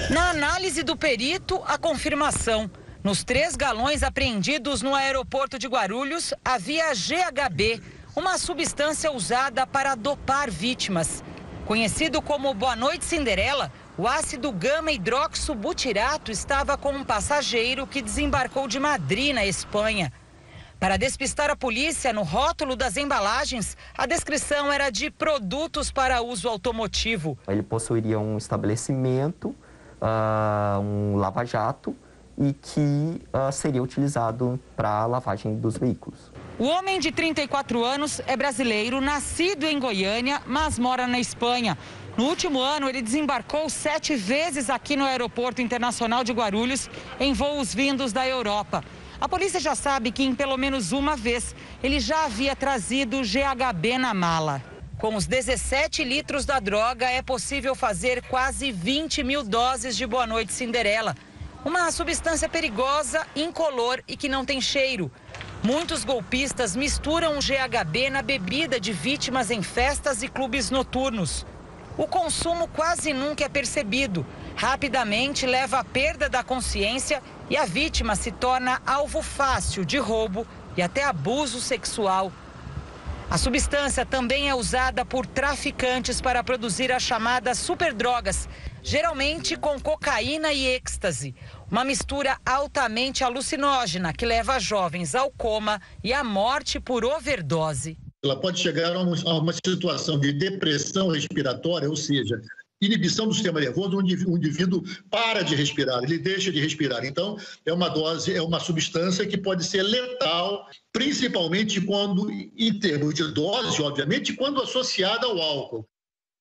Na análise do perito, a confirmação. Nos 3 galões apreendidos no aeroporto de Guarulhos, havia GHB, uma substância usada para dopar vítimas. Conhecido como Boa Noite Cinderela, o ácido gama-hidroxibutirato estava com um passageiro que desembarcou de Madrid, na Espanha. Para despistar a polícia, no rótulo das embalagens, a descrição era de produtos para uso automotivo. Ele possuiria um estabelecimento, um lava-jato, e que seria utilizado para a lavagem dos veículos. O homem de 34 anos é brasileiro, nascido em Goiânia, mas mora na Espanha. No último ano, ele desembarcou 7 vezes aqui no Aeroporto Internacional de Guarulhos, em voos vindos da Europa. A polícia já sabe que em pelo menos uma vez ele já havia trazido GHB na mala. Com os 17 litros da droga, é possível fazer quase 20 mil doses de Boa Noite Cinderela. Uma substância perigosa, incolor e que não tem cheiro. Muitos golpistas misturam o GHB na bebida de vítimas em festas e clubes noturnos. O consumo quase nunca é percebido. Rapidamente leva à perda da consciência e a vítima se torna alvo fácil de roubo e até abuso sexual. A substância também é usada por traficantes para produzir as chamadas superdrogas, geralmente com cocaína e êxtase. Uma mistura altamente alucinógena que leva jovens ao coma e à morte por overdose. Ela pode chegar a uma situação de depressão respiratória, ou seja, inibição do sistema nervoso, onde o indivíduo para de respirar, ele deixa de respirar. Então, é uma dose, é uma substância que pode ser letal, principalmente quando, em termos de dose, obviamente, quando associada ao álcool.